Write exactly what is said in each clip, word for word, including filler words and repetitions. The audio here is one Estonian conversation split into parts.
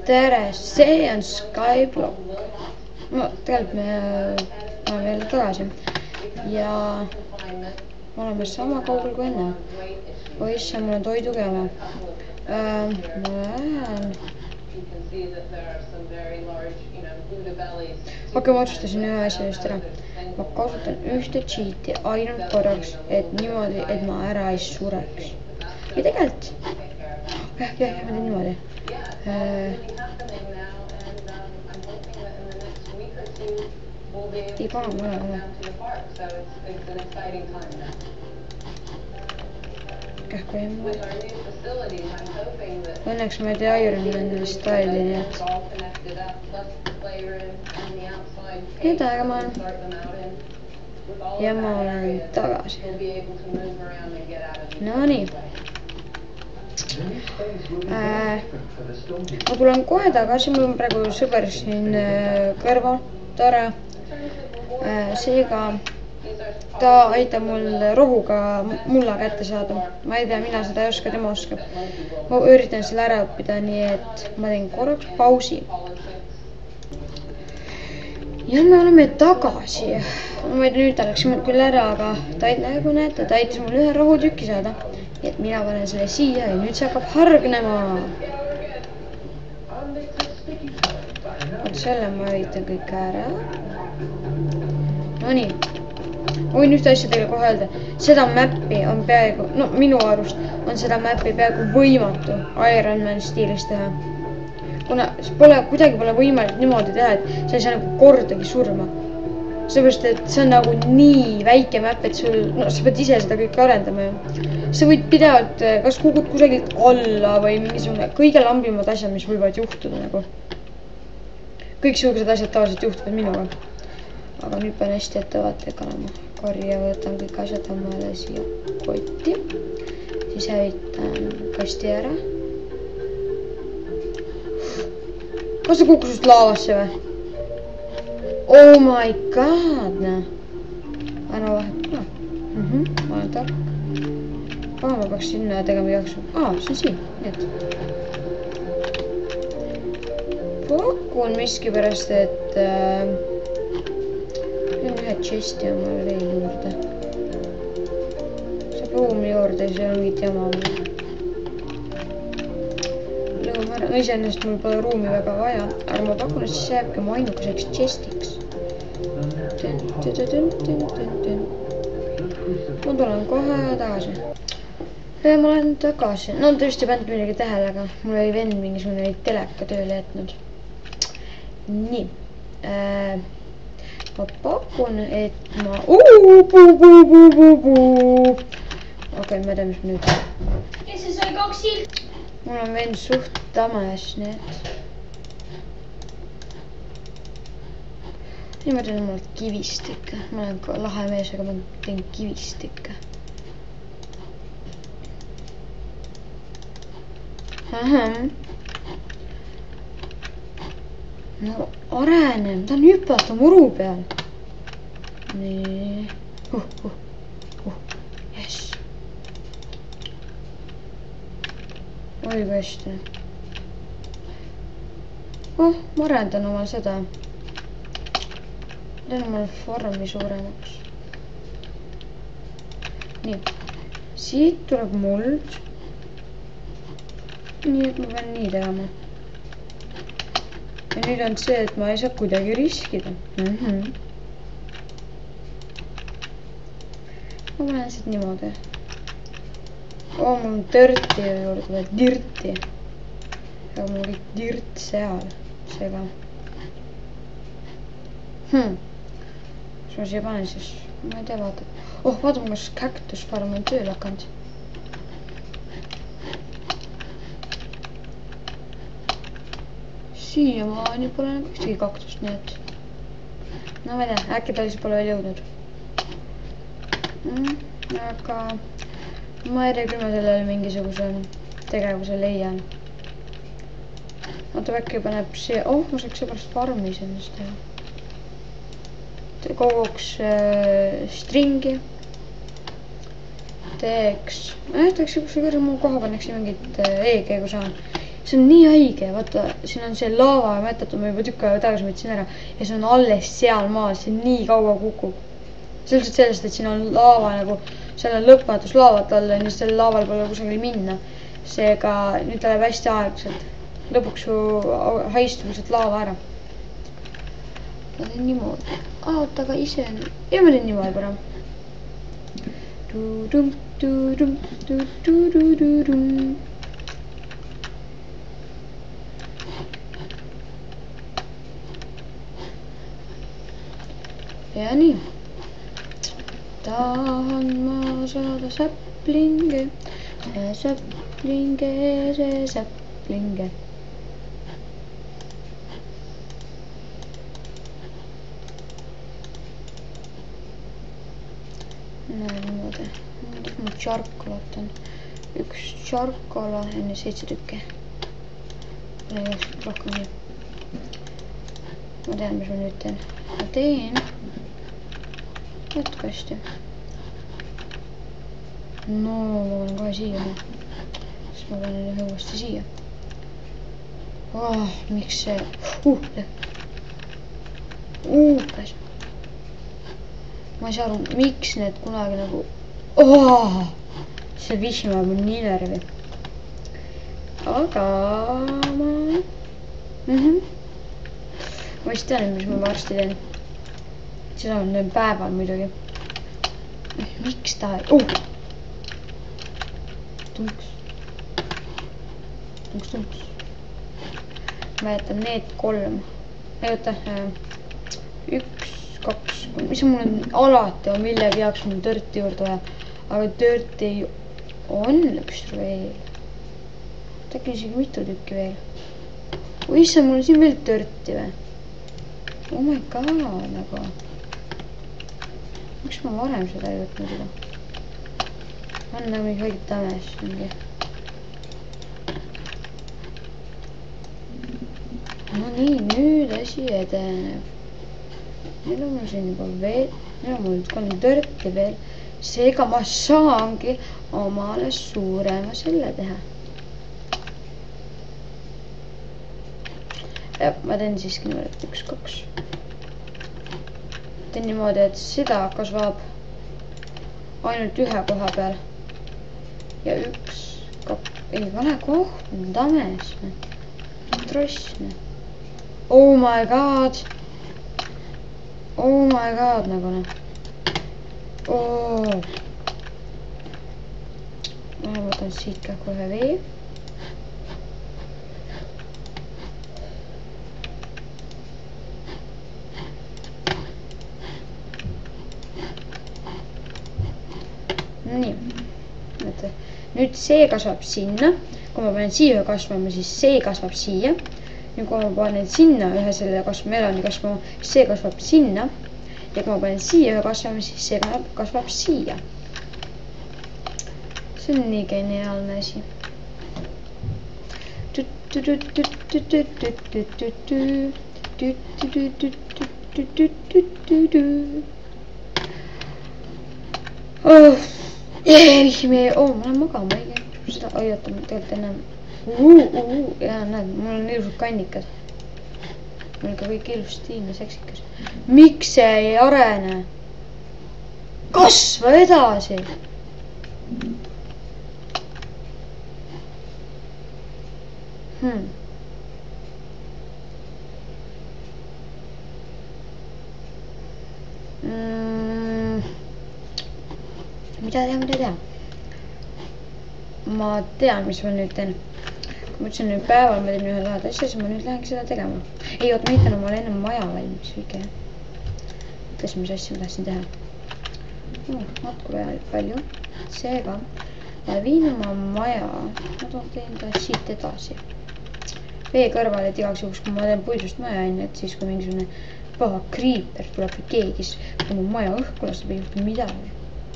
tere, see on Skyblock. No tegelikult me oleme jälle tagasi ja oleme sama kaugel kui enne. Oh issa, mul on toiduga jama. Ähm, ma lähen. Okei, ma otsustasin ühe asja just ära. Ma kasutan ühte cheat'i ainult korraks, et niimoodi, et ma ära ei sureks. Ja tegelikult. Jah, jah, jah, ma teen niimoodi. Ei pane mulle ole. Kähku ei mulle. Õnneks ma ei tea Iron Man style'i, nii et mida, aga ma olen ja ma olen tagasi. No nii. Äh, ma tulen kohe tagasi, mul on praegu sõber siin äh, kõrval, tore. Äh, seega ta aitab mul rohuga mulla kätte saada. Ma ei tea, mina seda ei oska, tema oskab. Ma üritan selle ära õppida, nii et ma teen korraks pausi. Ja me oleme tagasi. Ma ei tea, nüüd ta läks mul küll ära, aga ta nagu näete, ta aitas mul ühe rohutükki saada. Nii et mina panen selle siia ja nüüd see hakkab hargnema. Oot selle ma üritan kõik ära. No nii. Võin ühte asja teile kohe öelda. Seda mappi on peaaegu, no minu arust on seda mappi peaaegu võimatu Iron Man stiilis teha. Kuna pole, kuidagi pole võimalik niimoodi teha, et sa ei saa nagu kordagi surma. Seepärast, et see on nagu nii väike map, et sul, no sa pead ise seda kõik arendama ja sa võid pidevalt, kas kukud kusagilt alla või mingisugune kõige lambimad asjad, mis võivad juhtuda nagu. Kõik suugsed asjad tavaliselt juhtuvad minuga. Aga nüüd pean hästi ettevaatlik olema. Korja võtan kõik asjad omale siia kotti. Siis hävitan kasti ära. Kas sa kukkusust laavasse või? Oh my god, näe. Ära vahet, no. Mhm, ma olen tark. Aa, ma peaks sinna tegema jaksu. Aa, see on siin, nii et. Pakun miski pärast, et äh, on ühe chesti omale veel juurde. Saab ruumi juurde ja see on mingit jama mul. Lõum ära. No iseennast mul pole ruumi väga vaja, aga ma pakun, et siis jääbki mu ainukeseks chestiks. Tün, tün, tün, tün, tün, tün. Ma tulen kohe tagasi. Ja ma olen tagasi. No tõesti pannud midagi tähele, aga mul oli vend mingisugune teleka tööle jätnud. Nii. Äh, ma pakun, et ma... Uuu, puu, puu, puu, puu, puu. Okei, ma tea, mis ma nüüd. Ja see sai kaks silt. Mul on vend suht tamas, nii et... Nii ma teen omalt kivist ikka. Ma olen ka lahe mees, aga ma teen kivist ikka. Ahem. No arenem, ta on hüpata muru peal. Nii. Uh, uh, uh, jess. Oi kui hästi. Oh, ma arendan oma seda. Teen omal vormi suuremaks. Nii. Siit tuleb muld. Nii, et ma pean nii tegema. Ja nüüd on see, et ma ei saa kuidagi riskida. Mm-hmm. Ma panen siit niimoodi. Oo, mul on dirti juurde veel. Dirti. Aga mul on kõik dirt seal. Seega. Hmm. Mis ma siia panen siis? Ma ei tea, vaata. Oh, vaatame, kas Cactus Farm on tööl hakanud. Siia maani pole nagu ühtegi kaktust, nii et... No ma ei tea, äkki ta lihtsalt pole veel jõudnud. Mm, aga... Ma ei tea, küll ma sellele mingisuguse tegevuse leian. Vaata, äkki paneb see... Oh, ma saaks seepärast farmis ennast teha. Koguks äh, stringi. Teeks... Eh, teeks kus kõrge muu koha paneks mingit äh, E G, kui saan. see on nii haige, vaata, siin on see laava mätatud, ma juba tükk aega tagasi võtsin ära ja see on alles seal maal, see nii kaua kukub. Selliselt sellest, et siin on laava nagu, seal on lõpmatus laavat all ja sellel laaval pole kusagil minna. Seega nüüd ta läheb hästi aeglaselt. Lõpuks su haistub lihtsalt laava ära. Ma teen niimoodi. Aota, aga ise on... Ja ma teen niimoodi parem. Tudum, tudum, tudum. Ja nii. Tahan ma saada säpplinge, see säpplinge, see säpplinge. Näe niimoodi. Kuidas ma tšarkolat on? Üks tšarkola enne seitse tükki. Rohkem nii. Ma tean, mis ma nüüd teen. Ma teen võtkasti. No, ma panen kohe siia. Siis ma panen ühe uuesti siia. Oh, miks see... Uh, uh, käes. Ma ei saa aru, miks need kunagi nagu... Oh, see vihma on nii närvi. Aga ma... Mm-hmm. Ma vist tean, mis ma varsti teen. Seda on nüüd päeval muidugi. Miks ta... Uh! Tunks. Tunks, tunks. Ma jätan need kolm. Ei oota. Üks, kaks. Mis mul on alati on millegi jaoks mul törti juurde vaja. Aga törti on üks veel. Äkki isegi mitu tükki veel. Oh, issa, mul on siin veel törti või? Oh my god, nagu... Miks ma varem seda ei võtnud juba? On nagu mingi hoidib tames mingi. No nii, nüüd asi edeneb. Nüüd on mul siin juba veel, nüüd on mul kolm törti veel. Seega ma saangi omale suurema selle teha. Ja, ma teen siiski niimoodi üks, kaks. Teen niimoodi, et seda kasvab ainult ühe koha peal. Ja üks, kaks, ei vale koht, on tames. Trossne. Oh my god. Oh my god, nagu ne. Oh. Ma võtan siit ka kohe vee. Nii, nüüd see kasvab sinna, kui ma panen siia kasvama, siis see kasvab siia. Nüüd kui ma panen sinna ühe selle kasvama, elani kasvama, siis see kasvab sinna. Ja kui ma panen siia ühe kasvama, siis see kasvab siia. See on nii geniaalne asi. Oh. Vihmi, oo, ma olen magama, ei käi seda aiatama tegelikult enam. Uu, uu, ja näed, mul on ilusad kannikad. Mul on ka kõik ilus stiilne seksikas. Miks see ei arene? Kasva edasi! Hmm. Mm. Mida teha, mida teha? Ma tean, mis ma nüüd teen. Kui ma ütlesin nüüd päeval, ma teen ühe laheda asja, siis ma nüüd lähengi seda tegema. Ei, oot, ma eitan omale enne maja valmis. Õige. Ütlesin, mis asja ma tahtsin teha. No, natuke palju. Seega, ma viin oma maja. Ma toon teen ta siit edasi. Vee kõrval, et igaks juhuks, kui ma teen puidust maja, et siis kui mingisugune paha kriiper tuleb või keegi, siis kui mu maja õhku lastab, ei juhtu midagi.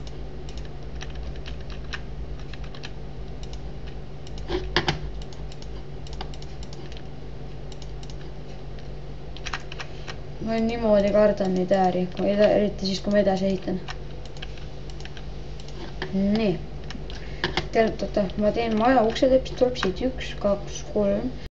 Ma niimoodi kardan neid ääri, eriti siis, kui ma edasi ehitan. Nii. tead, oota, ma teen maja uksetepp, siis tuleb siit üks, kaks, kolm.